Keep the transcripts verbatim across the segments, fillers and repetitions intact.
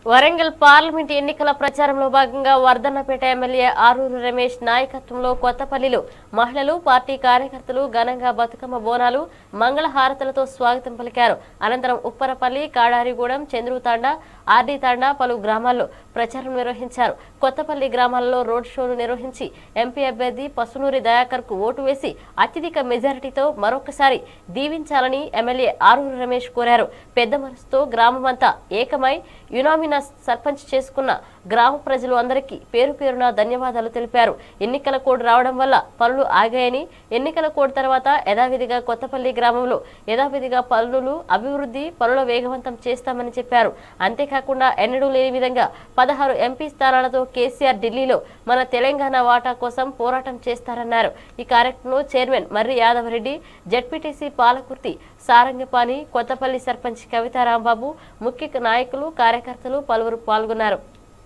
Warangal parliament ఎన్నికల ప్రచారంలో భాగంగా వర్ధన్నపేట ఎమ్మెల్యే ఆరూరు రమేష్ నాయకత్వంలో కొత్తపల్లిలో మహిళలు పార్టీ కార్యకర్తలు ఘనంగా బతుకమ్మ బోనాలు మంగళహారతులతో స్వాగతం పలికారు. అనంతరం ఉప్పరపల్లి, కాడారిగూడెం, చంద్రుతాండ, ఆర్డీ తాండా పలు గ్రామాల్లో ప్రచారం నిర్వహించారు. కొత్తపల్లి గ్రామాల్లో రోడ్ షోను నిర్వహించి ఎంపీ అభ్యర్థి పసునూరి దయాకర్ కు ఓటు వేసి అత్యధిక మెజారిటీతో మరొకసారి దీవించాలని ఎమ్మెల్యే ఆరూరు రమేష్ కోరారు. పెద్ద మనసుతో గ్రామమంతా ఏకమై యునామినస్ సర్పంచ్ చేసుకున్న గ్రామ ప్రజలు అందరికీ పేరు పేరున ధన్యవాదాలు తెలిపారు. ఎన్నికల కోడ్ రావడం వల్ల పనులు ఆగాయని, ఎన్నికల కోడ్ తర్వాత యథావిధిగా కొత్తపల్లి గ్రామంలో యథావిధిగా పనులు అభివృద్ధి పనుల వేగవంతం చేస్తామని చెప్పారు. అంతేకాకుండా ఎన్నడూ లేని విధంగా పదహారు ఎంపీ స్థానాలతో కేసీఆర్ ఢిల్లీలో మన తెలంగాణ వాటా కోసం పోరాటం చేస్తారన్నారు. ఈ కార్యక్రమంలో చైర్మన్ మర్రి యాదవరెడ్డి, జెడ్పీటీసీ పాలకుర్తి సారంగపాణి, కొత్తపల్లి సర్పంచ్ కవితా రాంబాబు, ముఖ్య నాయకులు, కార్యకర్తలు పలువురు పాల్గొన్నారు.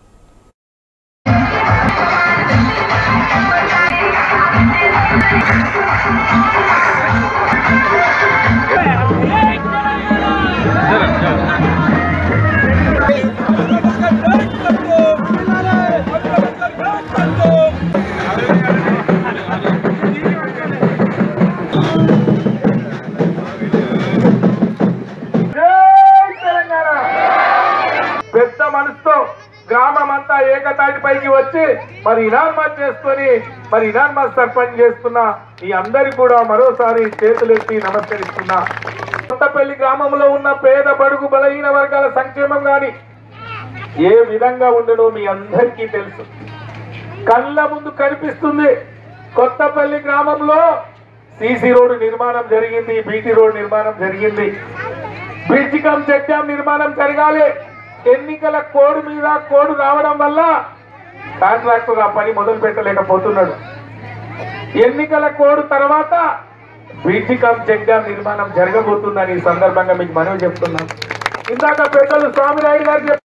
పెద్ద మనసుతో గ్రామం అంతా ఏకతాటిపైకి వచ్చి మరి ఇనార్మాస్ చేసుకొని మరి ఇనార్మాస్ సర్పంచ్ చేసుకున్న ఈ అందరికి కూడా మరోసారి చేతులెత్తి నమస్కరిస్తున్నా. కొత్తపల్లి గ్రామంలో ఉన్న పేద బడుగు బలహీన వర్గాల సంక్షేమం గాని ఏ విధంగా ఉండడో మీ అందరికీ తెలుసు. కళ్ళ ముందు కనిపిస్తుంది. కొత్తపల్లి గ్రామంలో సీసీ రోడ్డు నిర్మాణం జరిగింది, బీటీ రోడ్ నిర్మాణం జరిగింది, బ్రిడ్జ్ కమ్ చెక్ డ్యాం నిర్మాణం జరగాలి. ఎన్నికల కోడ్ మీద కోడ్ రావడం వల్ల కాంట్రాక్టర్ ఆ పని మొదలు పెట్టలేకపోతున్నాడు. ఎన్నికల కోడ్ తర్వాత బ్రిడ్జ్ కమ్ చెక్ డ్యాం నిర్మాణం జరగబోతుందని ఈ సందర్భంగా మీకు మనవి చెప్తున్నాను. ఇందాక పెద్దలు స్వామినాయుడు గారు